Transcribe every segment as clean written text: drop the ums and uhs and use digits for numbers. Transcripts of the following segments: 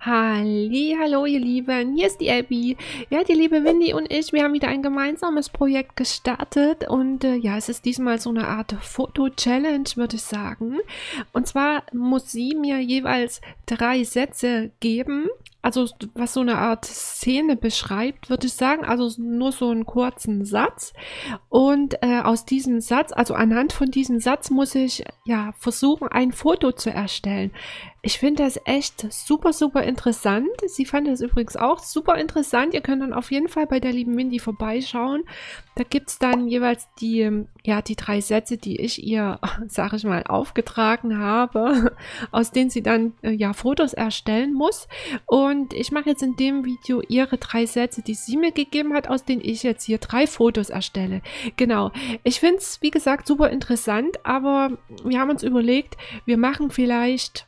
Hallo, ihr Lieben, hier ist die Abby. Ja, die liebe Windy und ich, wir haben wieder ein gemeinsames Projekt gestartet und ja, es ist diesmal so eine Art Foto-Challenge, würde ich sagen. Und zwar muss sie mir jeweils 3 Sätze geben, also was so eine Art Szene beschreibt, würde ich sagen, also nur so einen kurzen Satz. Und aus diesem Satz, also anhand von diesem Satz muss ich ja versuchen, ein Foto zu erstellen. Ich finde das echt super, super interessant. Sie fand das übrigens auch super interessant. Ihr könnt dann auf jeden Fall bei der lieben Windy vorbeischauen. Da gibt es dann jeweils die 3 Sätze, die ich ihr, sage ich mal, aufgetragen habe, aus denen sie dann Fotos erstellen muss. Und ich mache jetzt in dem Video ihre 3 Sätze, die sie mir gegeben hat, aus denen ich jetzt hier 3 Fotos erstelle. Genau. Ich finde es, wie gesagt, super interessant, aber wir haben uns überlegt, wir machen vielleicht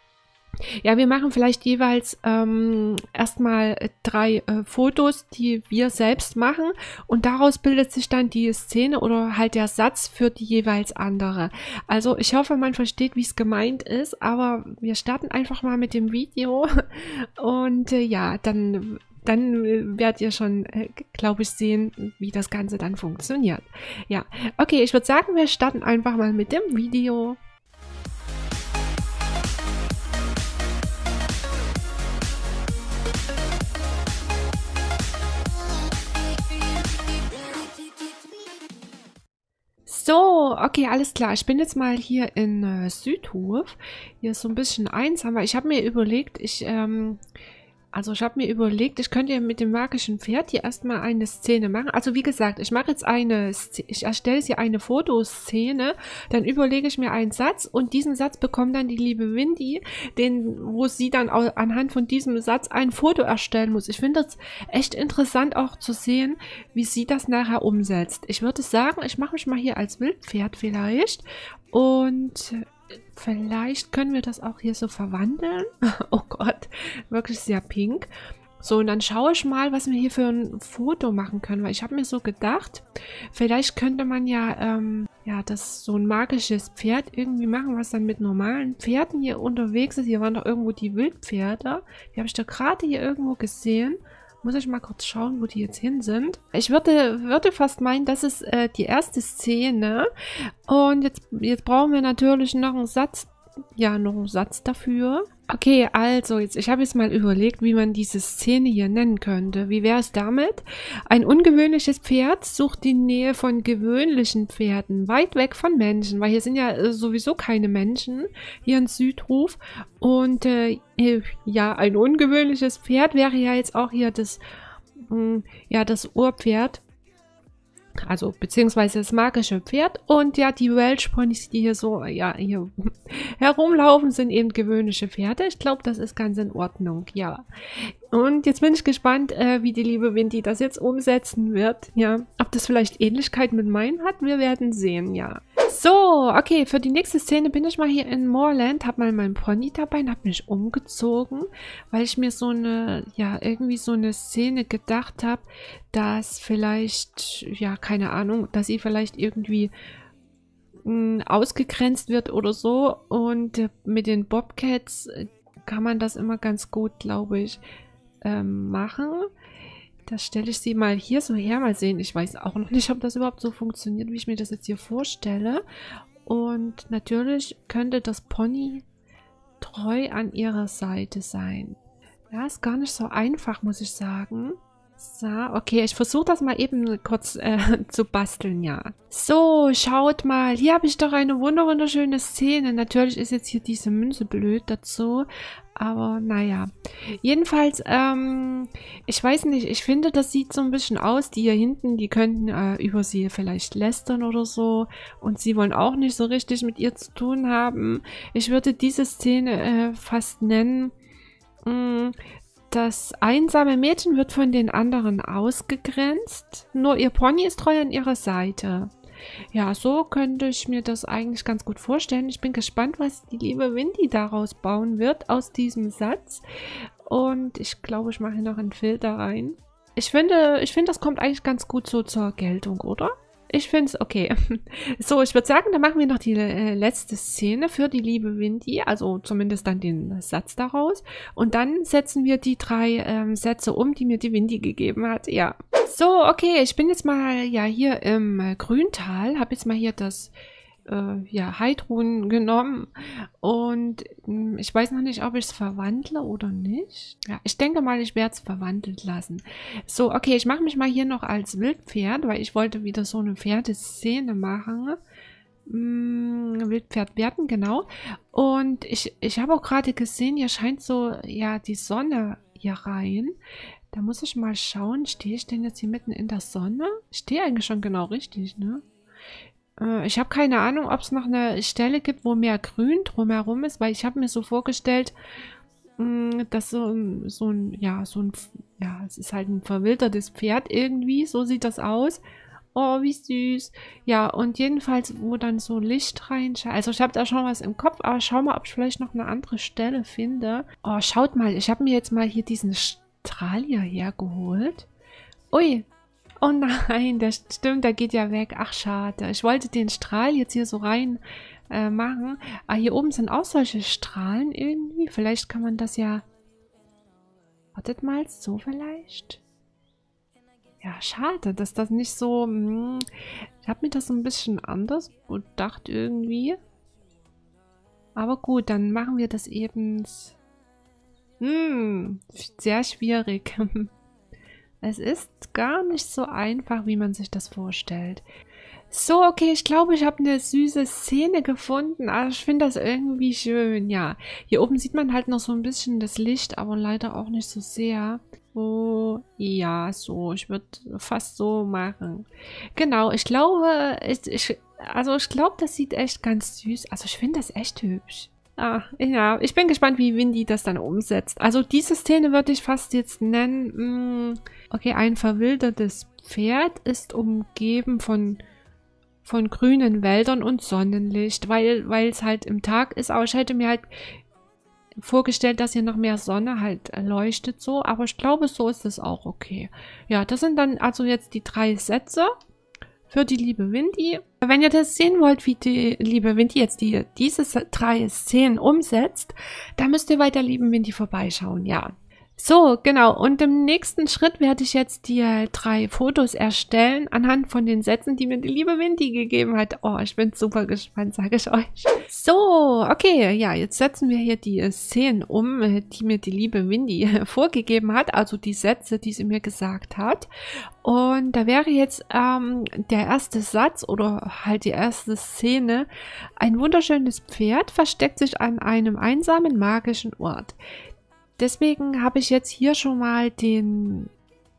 jeweils erstmal 3 Fotos, die wir selbst machen, und daraus bildet sich dann die Szene oder halt der Satz für die jeweils andere. Also ich hoffe, man versteht, wie es gemeint ist, aber wir starten einfach mal mit dem Video und dann werdet ihr schon, glaube ich, sehen, wie das Ganze dann funktioniert. Ja, okay, ich würde sagen, wir starten einfach mal mit dem Video. So, okay, alles klar. Ich bin jetzt mal hier in Südhof. Hier ist so ein bisschen einsam, weil ich habe mir überlegt, ich könnte ja mit dem magischen Pferd hier erstmal eine Szene machen. Also wie gesagt, ich erstelle hier eine Fotoszene, dann überlege ich mir einen Satz und diesen Satz bekommt dann die liebe Windy, wo sie dann anhand von diesem Satz ein Foto erstellen muss. Ich finde das echt interessant auch zu sehen, wie sie das nachher umsetzt. Ich würde sagen, ich mache mich mal hier als Wildpferd vielleicht und vielleicht können wir das auch hier so verwandeln. Oh Gott, wirklich sehr pink. So, und dann schaue ich mal, was wir hier für ein Foto machen können. Weil ich habe mir so gedacht, vielleicht könnte man das so ein magisches Pferd irgendwie machen, was dann mit normalen Pferden hier unterwegs ist. Hier waren doch irgendwo die Wildpferde. Die habe ich doch gerade hier irgendwo gesehen. Muss ich mal kurz schauen, wo die jetzt hin sind. Ich würde fast meinen, das ist die erste Szene. Und jetzt brauchen wir natürlich noch einen Satz. Ja, noch einen Satz dafür. Okay, also ich habe jetzt mal überlegt, wie man diese Szene hier nennen könnte. Wie wäre es damit? Ein ungewöhnliches Pferd sucht die Nähe von gewöhnlichen Pferden, weit weg von Menschen, weil hier sind ja sowieso keine Menschen, hier in Südhof. Und ein ungewöhnliches Pferd wäre ja jetzt auch hier das Urpferd. Also, beziehungsweise das magische Pferd. Und ja, die Welsh Ponys, die hier so, hier herumlaufen, sind eben gewöhnliche Pferde. Ich glaube, das ist ganz in Ordnung, ja. Und jetzt bin ich gespannt, wie die liebe Windy das jetzt umsetzen wird, ja. Ob das vielleicht Ähnlichkeit mit meinen hat, wir werden sehen, ja. So, okay, für die nächste Szene bin ich mal hier in Moorland, habe mal meinen Pony dabei und habe mich umgezogen, weil ich mir irgendwie so eine Szene gedacht habe, dass vielleicht, keine Ahnung, dass sie vielleicht irgendwie ausgegrenzt wird oder so, und mit den Bobcats kann man das immer ganz gut, glaube ich, machen. Da stelle ich sie mal hier so her, mal sehen. Ich weiß auch noch nicht, ob das überhaupt so funktioniert, wie ich mir das jetzt hier vorstelle. Und natürlich könnte das Pony treu an ihrer Seite sein. Ja, ist gar nicht so einfach, muss ich sagen. So, okay, ich versuche das mal eben kurz zu basteln, ja. So, schaut mal, hier habe ich doch eine wunderschöne Szene. Natürlich ist jetzt hier diese Münze blöd dazu, aber naja. Jedenfalls, ich weiß nicht, ich finde, das sieht so ein bisschen aus, die hier hinten, die könnten über sie vielleicht lästern oder so, und sie wollen auch nicht so richtig mit ihr zu tun haben. Ich würde diese Szene fast nennen, das einsame Mädchen wird von den anderen ausgegrenzt, nur ihr Pony ist treu an ihrer Seite. Ja, so könnte ich mir das eigentlich ganz gut vorstellen. Ich bin gespannt, was die liebe Windy daraus bauen wird, aus diesem Satz. Und ich glaube, ich mache hier noch einen Filter rein. Ich finde, das kommt eigentlich ganz gut so zur Geltung, oder? Ich finde es okay. So, ich würde sagen, dann machen wir noch die letzte Szene für die liebe Windy, also zumindest dann den Satz daraus. Und dann setzen wir die 3 Sätze um, die mir die Windy gegeben hat. Ja. So, okay, ich bin jetzt mal ja hier im Grüntal, habe jetzt mal hier das ja, Heidrun genommen und ich weiß noch nicht, ob ich es verwandle oder nicht. Ja, ich denke mal, ich werde es verwandelt lassen. So, okay, ich mache mich mal hier noch als Wildpferd, weil ich wollte wieder so eine Pferdeszene machen. Wildpferd werden, genau. Und ich habe auch gerade gesehen, hier scheint so, ja, die Sonne hier rein. Da muss ich mal schauen, stehe ich denn jetzt hier mitten in der Sonne? Ich stehe eigentlich schon genau richtig, ne? Ich habe keine Ahnung, ob es noch eine Stelle gibt, wo mehr Grün drumherum ist, weil ich habe mir so vorgestellt, dass ja, es ist halt ein verwildertes Pferd irgendwie, so sieht das aus. Oh, wie süß. Ja, und jedenfalls, wo dann so Licht reinscheint. Also ich habe da schon was im Kopf, aber schau mal, ob ich vielleicht noch eine andere Stelle finde. Oh, schaut mal, ich habe mir jetzt mal hier diesen Strahl hierher geholt. Ui. Oh nein, das stimmt, der geht ja weg. Ach, schade. Ich wollte den Strahl jetzt hier so rein machen. Aber hier oben sind auch solche Strahlen irgendwie. Vielleicht kann man das ja... Wartet mal, so vielleicht? Ja, schade, dass das nicht so... Ich habe mir das so ein bisschen anders gedacht irgendwie. Aber gut, dann machen wir das eben... sehr schwierig. Es ist gar nicht so einfach, wie man sich das vorstellt. So, okay, ich glaube, ich habe eine süße Szene gefunden. Also ich finde das irgendwie schön, ja. Hier oben sieht man halt noch so ein bisschen das Licht, aber leider auch nicht so sehr. Oh, ja, so. Ich würde fast so machen. Genau, ich glaube, ich glaube, das sieht echt ganz süß. Also ich finde das echt hübsch. Ah, ja, ich bin gespannt, wie Windy das dann umsetzt. Also diese Szene würde ich fast jetzt nennen, okay, ein verwildertes Pferd ist umgeben von grünen Wäldern und Sonnenlicht, weil es halt im Tag ist. Aber ich hätte mir halt vorgestellt, dass hier noch mehr Sonne halt leuchtet so. Aber ich glaube, so ist es auch okay. Ja, das sind dann also jetzt die 3 Sätze für die liebe Windy. Wenn ihr das sehen wollt, wie die liebe Windy jetzt diese 3 Szenen umsetzt, dann müsst ihr bei der lieben Windy vorbeischauen, ja. So, genau. Und im nächsten Schritt werde ich jetzt die 3 Fotos erstellen anhand von den Sätzen, die mir die liebe Windy gegeben hat. Oh, ich bin super gespannt, sage ich euch. So, okay, ja, jetzt setzen wir hier die Szenen um, die mir die liebe Windy vorgegeben hat, also die Sätze, die sie mir gesagt hat. Und da wäre jetzt der erste Satz oder halt die erste Szene. Ein wunderschönes Pferd versteckt sich an einem einsamen magischen Ort. Deswegen habe ich jetzt hier schon mal den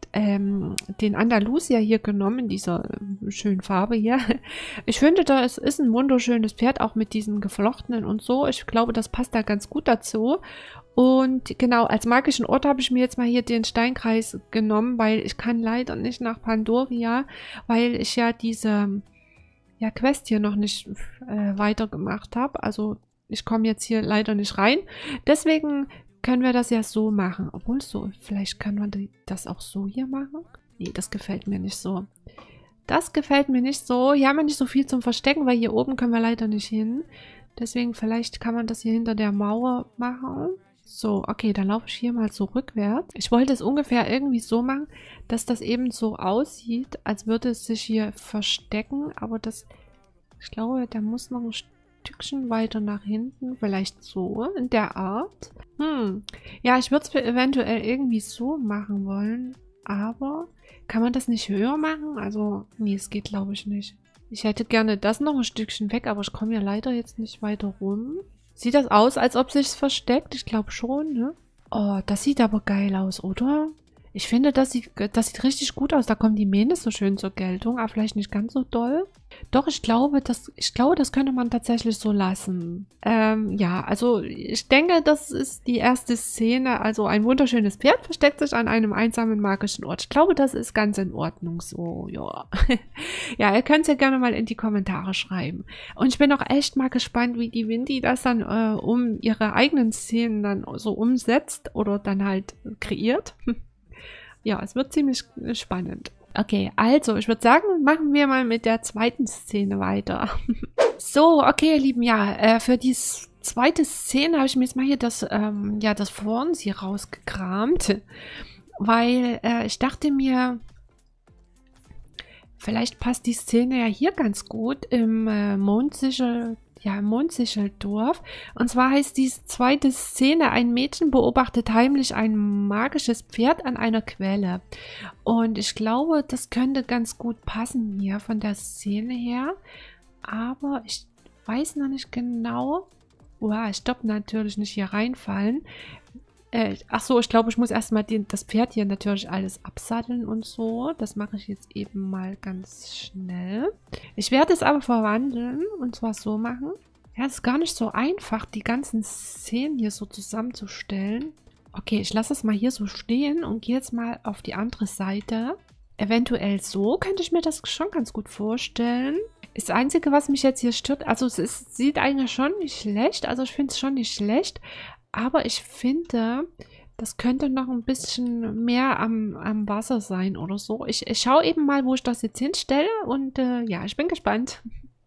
Andalusia hier genommen, in dieser schönen Farbe hier. Ich finde, das ist ein wunderschönes Pferd, auch mit diesem Geflochtenen und so. Ich glaube, das passt da ganz gut dazu. Und genau, als magischen Ort habe ich mir jetzt mal hier den Steinkreis genommen, weil ich kann leider nicht nach Pandoria, weil ich ja diese Quest hier noch nicht weitergemacht habe. Also ich komme jetzt hier leider nicht rein. Deswegen können wir das ja so machen. Obwohl so, vielleicht kann man das auch so hier machen. Nee, das gefällt mir nicht so. Das gefällt mir nicht so. Hier haben wir nicht so viel zum Verstecken, weil hier oben können wir leider nicht hin. Deswegen vielleicht kann man das hier hinter der Mauer machen. So, okay, dann laufe ich hier mal so rückwärts. Ich wollte es ungefähr irgendwie so machen, dass das eben so aussieht, als würde es sich hier verstecken. Aber ich glaube, da muss noch ein Stückchen weiter nach hinten. Vielleicht so, in der Art. Ja, ich würde es eventuell irgendwie so machen wollen. Aber kann man das nicht höher machen? Also, nee, es geht glaube ich nicht. Ich hätte gerne das noch ein Stückchen weg, aber ich komme ja leider jetzt nicht weiter rum. Sieht das aus, als ob sich's versteckt? Ich glaube schon, ne? Oh, das sieht aber geil aus, oder? Ich finde, das sieht richtig gut aus. Da kommen die Mähne so schön zur Geltung, aber vielleicht nicht ganz so doll. Doch, ich glaube, das könnte man tatsächlich so lassen. Ja, also ich denke, das ist die erste Szene. Also ein wunderschönes Pferd versteckt sich an einem einsamen magischen Ort. Ich glaube, das ist ganz in Ordnung so, ja. Ja, ihr könnt es ja gerne mal in die Kommentare schreiben. Und ich bin auch echt mal gespannt, wie die Windy das dann um ihre eigenen Szenen dann so umsetzt oder dann halt kreiert. Ja, es wird ziemlich spannend. Okay, also ich würde sagen, machen wir mal mit der zweiten Szene weiter. So, okay, ihr Lieben, ja, für die zweite Szene habe ich mir jetzt mal hier das, ja, das Fonsi rausgekramt, weil ich dachte mir, vielleicht passt die Szene ja hier ganz gut im Mondsicheldorf. Und zwar heißt die zweite Szene, ein Mädchen beobachtet heimlich ein magisches Pferd an einer Quelle. Und ich glaube, das könnte ganz gut passen hier von der Szene her. Aber ich weiß noch nicht genau. Wow, stopp, natürlich nicht hier reinfallen. Ach so, ich glaube, ich muss erstmal das Pferd hier natürlich alles absatteln und so. Das mache ich jetzt eben mal ganz schnell. Ich werde es aber verwandeln und zwar so machen. Ja, es ist gar nicht so einfach, die ganzen Szenen hier so zusammenzustellen. Okay, ich lasse es mal hier so stehen und gehe jetzt mal auf die andere Seite. Eventuell so könnte ich mir das schon ganz gut vorstellen. Das Einzige, was mich jetzt hier stört, also sieht eigentlich schon nicht schlecht. Also ich finde es schon nicht schlecht. Aber ich finde, das könnte noch ein bisschen mehr am Wasser sein oder so. Ich schaue eben mal, wo ich das jetzt hinstelle. Und ja, ich bin gespannt.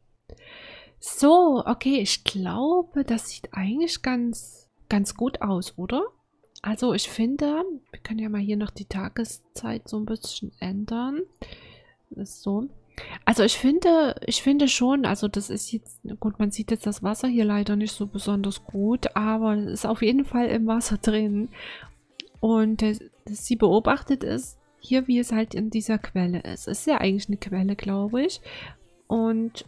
So, okay, ich glaube, das sieht eigentlich ganz gut aus, oder? Also ich finde, wir können ja mal hier noch die Tageszeit so ein bisschen ändern. So. Also ich finde schon, also das ist jetzt, gut, man sieht jetzt das Wasser hier leider nicht so besonders gut, aber es ist auf jeden Fall im Wasser drin. Und sie beobachtet es hier, wie es halt in dieser Quelle ist. Es ist ja eigentlich eine Quelle, glaube ich. Und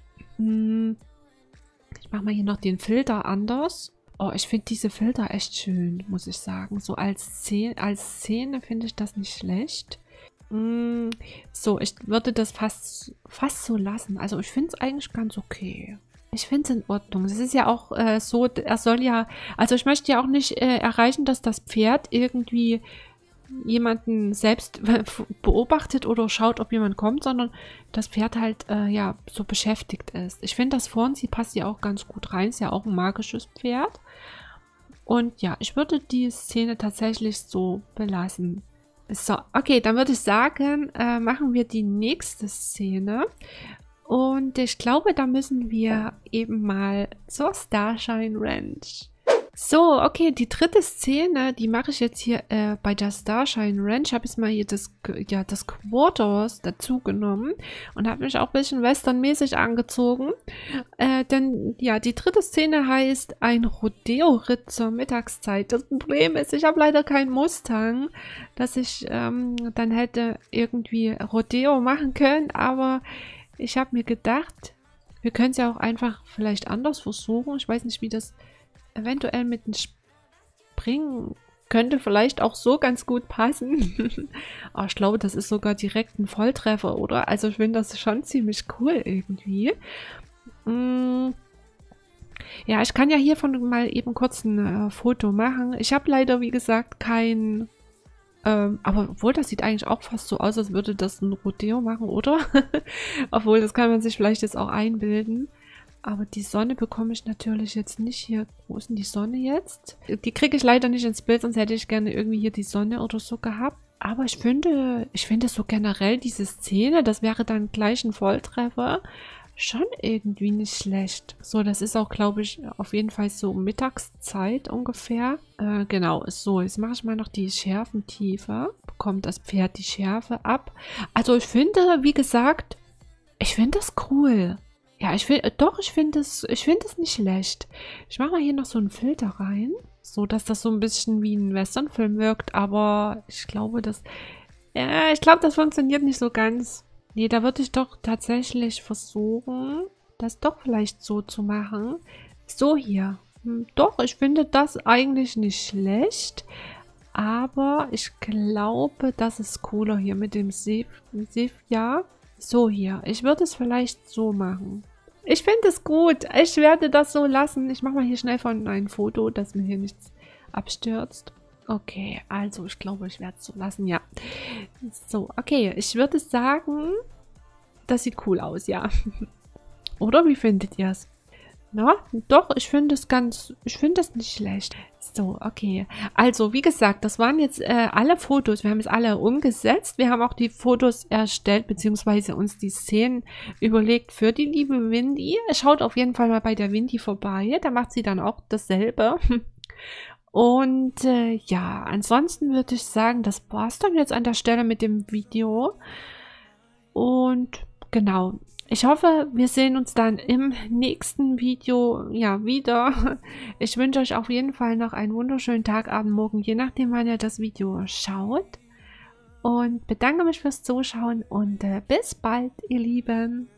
ich mache mal hier noch den Filter anders. Oh, ich finde diese Filter echt schön, muss ich sagen. So als Szene finde ich das nicht schlecht. So, ich würde das fast so lassen. Also ich finde es eigentlich ganz okay. Ich finde es in Ordnung. Es ist ja auch so, er soll ja, also ich möchte ja auch nicht erreichen, dass das Pferd irgendwie jemanden selbst beobachtet oder schaut, ob jemand kommt, sondern das Pferd halt ja so beschäftigt ist. Ich finde, das Fonsi passt ja auch ganz gut rein. Ist ja auch ein magisches Pferd. Und ja, ich würde die Szene tatsächlich so belassen. So, okay, dann würde ich sagen, machen wir die nächste Szene. Und ich glaube, da müssen wir eben mal zur Starshine Ranch. So, okay, die dritte Szene, die mache ich jetzt hier bei der Starshine Ranch. Ich habe jetzt mal hier das Quarters dazu genommen und habe mich auch ein bisschen westernmäßig angezogen. Denn ja, die dritte Szene heißt ein Rodeo-Ritt zur Mittagszeit. Das Problem ist, ich habe leider keinen Mustang, dass ich dann hätte irgendwie Rodeo machen können. Aber ich habe mir gedacht, wir können es ja auch einfach vielleicht anders versuchen. Ich weiß nicht, wie das eventuell mit dem Springen könnte vielleicht auch so ganz gut passen. Aber ich glaube, das ist sogar direkt ein Volltreffer, oder? Also ich finde das schon ziemlich cool irgendwie. Ja, ich kann ja hiervon mal eben kurz ein Foto machen. Ich habe leider, wie gesagt, kein... aber obwohl, das sieht eigentlich auch fast so aus, als würde das ein Rodeo machen, oder? Obwohl, das kann man sich vielleicht jetzt auch einbilden. Aber die Sonne bekomme ich natürlich jetzt nicht hier. Wo ist denn die Sonne jetzt? Die kriege ich leider nicht ins Bild, sonst hätte ich gerne irgendwie hier die Sonne oder so gehabt. Aber ich finde so generell diese Szene, das wäre dann gleich ein Volltreffer, schon irgendwie nicht schlecht. So, das ist auch, glaube ich, auf jeden Fall so Mittagszeit ungefähr. Genau, so, jetzt mache ich mal noch die Schärfen tiefer. Bekommt das Pferd die Schärfe ab. Also ich finde, wie gesagt, ich finde das cool. Ja, ich finde es nicht schlecht. Ich mache mal hier noch so einen Filter rein, so dass das so ein bisschen wie ein Westernfilm wirkt, aber ich glaube, das funktioniert nicht so ganz. Nee, da würde ich doch tatsächlich versuchen, das doch vielleicht so zu machen. So hier. Doch, ich finde das eigentlich nicht schlecht, aber ich glaube, das ist cooler hier mit dem Sepia. So hier. Ich würde es vielleicht so machen. Ich finde es gut. Ich werde das so lassen. Ich mache mal hier schnell von ein Foto, dass mir hier nichts abstürzt. Okay, also ich glaube, ich werde es so lassen, ja. So, okay. Ich würde sagen, das sieht cool aus, ja. Oder wie findet ihr es? Na, doch, ich finde es nicht schlecht. So, okay. Also, wie gesagt, das waren jetzt alle Fotos. Wir haben es alle umgesetzt. Wir haben auch die Fotos erstellt, beziehungsweise uns die Szenen überlegt für die liebe Windy. Schaut auf jeden Fall mal bei der Windy vorbei. Da macht sie dann auch dasselbe. Und ja, ansonsten würde ich sagen, das war es dann jetzt an der Stelle mit dem Video. Und genau. Ich hoffe, wir sehen uns dann im nächsten Video ja wieder. Ich wünsche euch auf jeden Fall noch einen wunderschönen Tag, Abend, Morgen, je nachdem, wann ihr das Video schaut. Und bedanke mich fürs Zuschauen und bis bald, ihr Lieben.